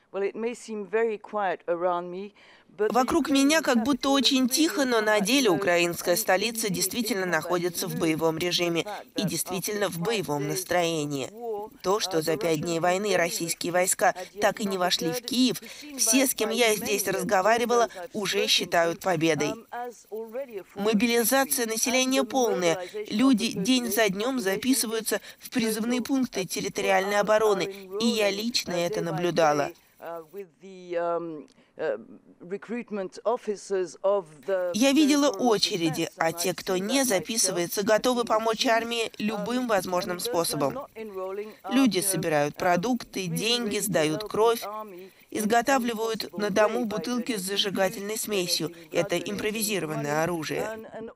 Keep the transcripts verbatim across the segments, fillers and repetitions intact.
Вокруг меня как будто очень тихо, но на деле украинская столица действительно находится в боевом режиме и действительно в боевом настроении. То, что за пять дней войны российские войска так и не вошли в Киев, все, с кем я здесь разговаривала, уже считают победой. Мобилизация населения полная. Люди день за днем записываются в призывные пункты территориальной обороны, и я лично это наблюдала. Я видела очереди, а те, кто не записывается, готовы помочь армии любым возможным способом. Люди собирают продукты, деньги, сдают кровь, изготавливают на дому бутылки с зажигательной смесью. Это импровизированное оружие.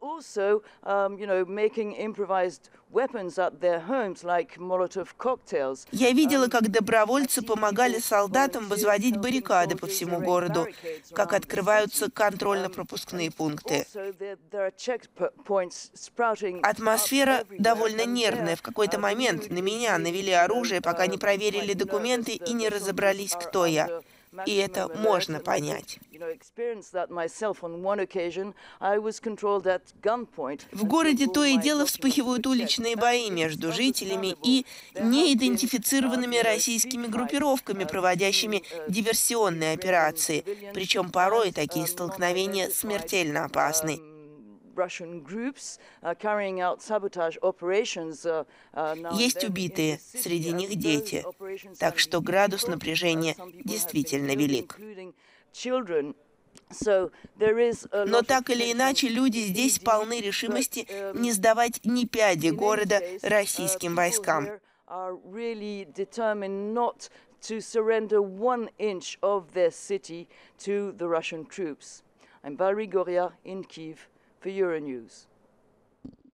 Я видела, как добровольцы помогали солдатам возводить баррикады по всему городу, как открываются контрольно-пропускные пункты. Атмосфера довольно нервная. В какой-то момент на меня навели оружие, пока не проверили документы и не разобрались, кто я. И это можно понять. В городе то и дело вспыхивают уличные бои между жителями и неидентифицированными российскими группировками, проводящими диверсионные операции. Причем порой такие столкновения смертельно опасны. Есть убитые, среди них дети. Так что градус напряжения действительно велик. Но так или иначе, люди здесь полны решимости не сдавать ни пяди города российским войскам. I'm Valerie Goria in Kyiv for Euronews.